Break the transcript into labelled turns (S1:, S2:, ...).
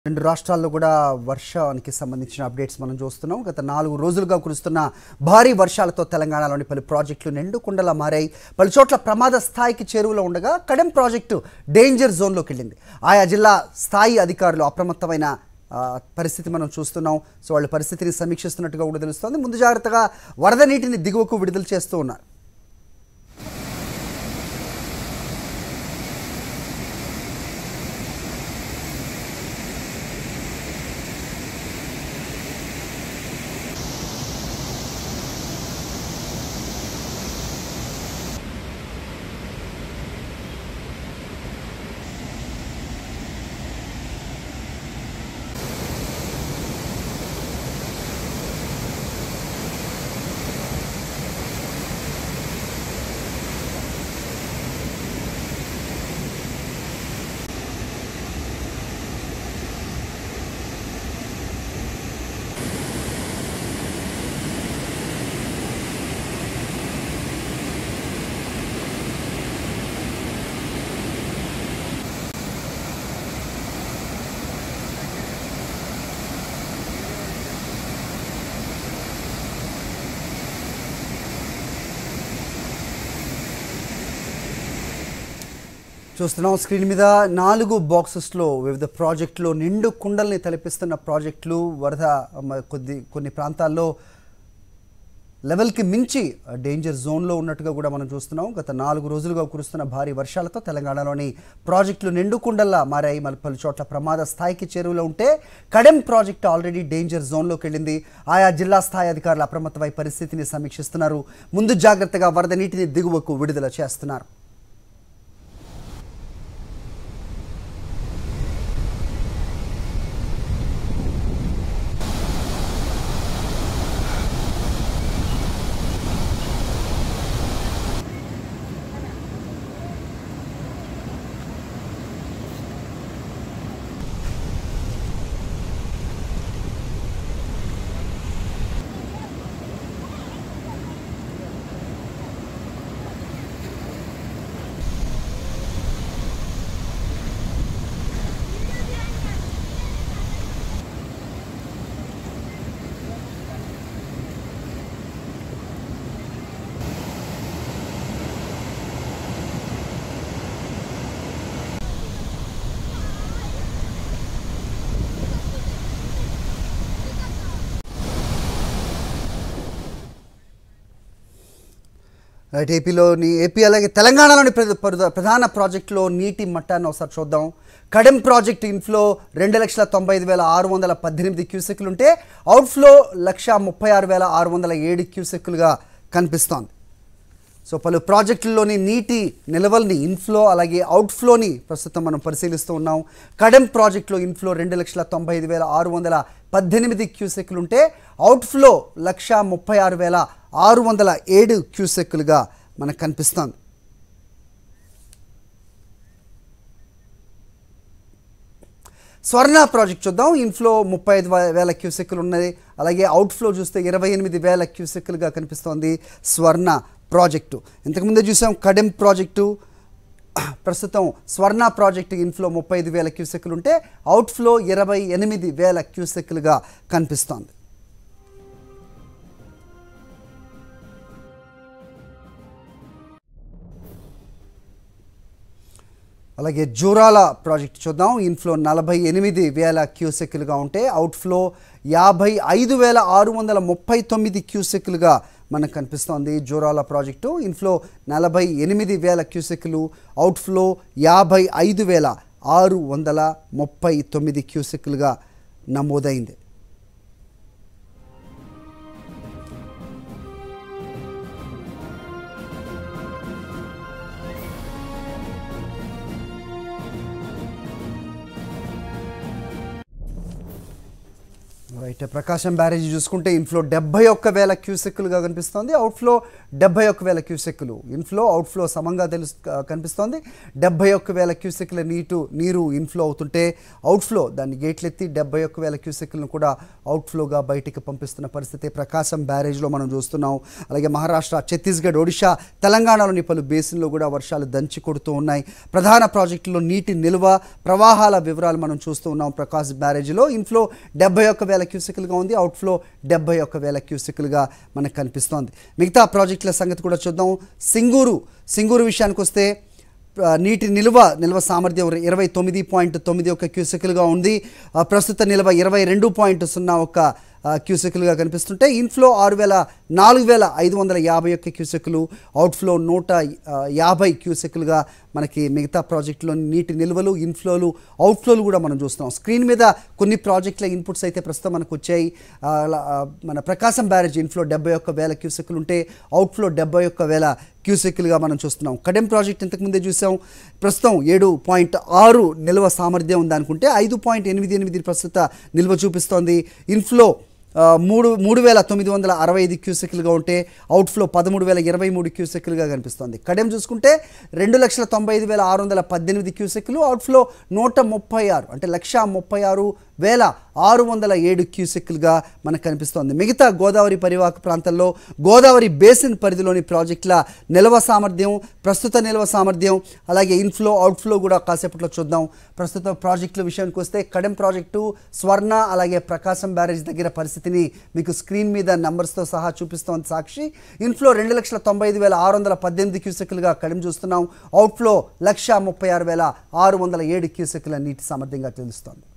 S1: రెండు రాష్ట్రాల్లో కూడా వర్షానికి సంబంధించిన అప్డేట్స్ మనం చూస్తున్నాం. గత 4 రోజులుగా కురుస్తున్న భారీ వర్షాలతో తెలంగాణలోని పలు ప్రాజెక్టులు నిండుకుండలా మారాయి. పలు చోట్ల ప్రమాద స్థాయికి చేరువలో ఉండగా కడెం ప్రాజెక్టు డేంజర్ జోన్లోకి వెళ్ళింది. ఆయా జిల్లా స్థాయి అధికారులు అప్రమత్తమైన పరిస్థితి మనం చూస్తున్నాం. సో వాళ్ళ పరిస్థితిని సమీక్షిస్తున్నట్టుగా కూడా తెలుస్తోంది. ముందు జాగ్రత్తగా వరద నీటిని దిగువకు విడుదల చేస్తూ ఉన్నారు. చూస్తున్నాం స్క్రీన్ మీద 4 బాక్సెస్లో వివిధ ప్రాజెక్టులు నిండు కుండల్ని తలపిస్తున్న ప్రాజెక్టులు వరద కొన్ని ప్రాంతాల్లో లెవెల్కి మించి డేంజర్ జోన్లో ఉన్నట్టుగా కూడా మనం చూస్తున్నాం. గత 4 రోజులుగా కురుస్తున్న భారీ వర్షాలతో తెలంగాణలోని ప్రాజెక్టులు నిండు కుండల్లా మారాయి. పలు చోట్ల ప్రమాద స్థాయికి చేరువలో ఉంటే కడెం ప్రాజెక్టు ఆల్రెడీ డేంజర్ జోన్లోకి వెళ్ళింది. ఆయా జిల్లా స్థాయి అధికారులు అప్రమత్తమై పరిస్థితిని సమీక్షిస్తున్నారు. ముందు జాగ్రత్తగా వరద నీటిని దిగువకు విడుదల చేస్తున్నారు. రైట్, ఏపీ అలాగే తెలంగాణలోని ప్రధాన ప్రాజెక్టులో నీటి మట్టాన్ని ఒకసారి చూద్దాం. కడెం ప్రాజెక్టు ఇన్ఫ్లో 2,95,618 క్యూసెక్లు ఉంటే అవుట్ఫ్లో 1,36,607 క్యూసెక్లుగా కనిపిస్తోంది. సో పలు ప్రాజెక్టుల్లోని నీటి నిల్వల్ని ఇన్ఫ్లో అలాగే అవుట్ఫ్లోని ప్రస్తుతం మనం పరిశీలిస్తూ ఉన్నాం. కడెం ప్రాజెక్టులో ఇన్ఫ్లో 2,95,618 క్యూసెక్లు ఉంటే అవుట్ఫ్లో 1,36,607 క్యూసెక్లుగా మనకు కనిపిస్తోంది. స్వర్ణ ప్రాజెక్ట్ చూద్దాం. ఇన్ఫ్లో 35,000 క్యూసెక్లు ఉన్నది. అలాగే అవుట్ఫ్లో చూస్తే 28,000 క్యూసెక్లుగా కనిపిస్తోంది స్వర్ణ ప్రాజెక్టు. ఇంతకుముందే చూసాం కడెం ప్రాజెక్టు. ప్రస్తుతం స్వర్ణ ప్రాజెక్టు ఇన్ఫ్లో 35,000 క్యూసెక్లు ఉంటే అవుట్ఫ్లో 28,000 క్యూసెక్లుగా కనిపిస్తోంది. అలాగే జూరాల ప్రాజెక్ట్ చూద్దాం. ఇన్ఫ్లో 48,000 క్యూసెక్లుగా ఉంటే అవుట్ఫ్లో 55,639 క్యూసెక్లుగా మనకు కనిపిస్తోంది. జూరాల ప్రాజెక్టు ఇన్ఫ్లో 48,000 క్యూసెక్లు, అవుట్ఫ్లో 55,639 క్యూసెక్లుగా నమోదైంది. రైట్ ప్రకాశం బ్యారేజ్ చూసుకుంటే ఇన్ఫ్లో 71,000 క్యూసెక్కులుగా కనిపిస్తోంది, అవుట్ఫ్లో 71,000 క్యూసెక్కులు. ఇన్ఫ్లో అవుట్ఫ్లో సమంగా కనిపిస్తోంది. 71,000 క్యూసెక్కుల నీరు ఇన్ఫ్లో అవుతుంటే అవుట్ఫ్లో దాన్ని గేట్లెత్తి 71,000 క్యూసెక్కులను కూడా అవుట్ఫ్లోగా బయటికి పంపిస్తున్న పరిస్థితి ప్రకాశం బ్యారేజ్లో మనం చూస్తున్నాం. అలాగే మహారాష్ట్ర, ఛత్తీస్గఢ్, ఒడిషా, తెలంగాణలోని పలు బేసిన్లో కూడా వర్షాలు దంచి కొడుతూ ఉన్నాయి. ప్రధాన ప్రాజెక్టుల్లో నీటి నిల్వ ప్రవాహాల వివరాలు మనం చూస్తూ ఉన్నాం. ప్రకాశం బ్యారేజ్లో ఇన్ఫ్లో 71,000 క్యూసెక్కులుగా ఉంది, అవుట్ఫ్లో 71,000 క్యూసెక్కులుగా మనకు కనిపిస్తోంది. మిగతా ప్రాజెక్టుల సంగతి కూడా చూద్దాం. సింగూరు విషయానికి వస్తే నీటి నిల్వ సామర్థ్యం 29.91 క్యూసెక్కులుగా ఉంది. ప్రస్తుత నిల్వ 22.01 క్యూసెక్కులుగా కనిపిస్తుంటే ఇన్ఫ్లో 4,551 క్యూసెక్కులు, అవుట్ఫ్లో 150 క్యూసెక్కులుగా మనకి మిగతా ప్రాజెక్టులోని నీటి నిల్వలు, ఇన్ఫ్లోలు, అవుట్ఫ్లోలు కూడా మనం చూస్తున్నాం. స్క్రీన్ మీద కొన్ని ప్రాజెక్టుల ఇన్పుట్స్ అయితే ప్రస్తుతం మనకు వచ్చాయి. మన ప్రకాశం బ్యారేజ్ ఇన్ఫ్లో 71,000 క్యూసెక్కులు ఉంటే అవుట్ఫ్లో 71,000 క్యూసెక్కులుగా మనం చూస్తున్నాం. కడెం ప్రాజెక్ట్ ఇంతకుముందే చూసాం, ప్రస్తుతం 7.6 నిల్వ సామర్థ్యం ఉందనుకుంటే 5.88 ప్రస్తుత నిల్వ చూపిస్తోంది. ఇన్ఫ్లో 3,965 క్యూసెక్కులుగా ఉంటే అవుట్ఫ్లో 13,023 క్యూసెక్కులుగా కనిపిస్తోంది. కడెం చూసుకుంటే 2,95,618 క్యూసెక్కులు, అవుట్ఫ్లో 136 అంటే 136,607 క్యూసెక్కులుగా మనకు కనిపిస్తోంది. మిగతా గోదావరి పరివాహక ప్రాంతాల్లో గోదావరి బేసిన్ పరిధిలోని ప్రాజెక్టుల నిల్వ సామర్థ్యం, ప్రస్తుత నిల్వ సామర్థ్యం, అలాగే ఇన్ఫ్లో అవుట్ఫ్లో కూడా కాసేపట్లో చూద్దాం. ప్రస్తుత ప్రాజెక్టుల విషయానికి వస్తే కడెం ప్రాజెక్టు, స్వర్ణ, అలాగే ప్రకాశం బ్యారేజ్ దగ్గర పరిస్థితిని మీకు స్క్రీన్ మీద నంబర్స్తో సహా చూపిస్తోంది సాక్షి. ఇన్ఫ్లో 2,95,618 క్యూసెక్కులుగా కడెం చూస్తున్నాం, అవుట్ఫ్లో 1,36,607 క్యూసెక్కుల నీటి సామర్థ్యంగా తెలుస్తోంది.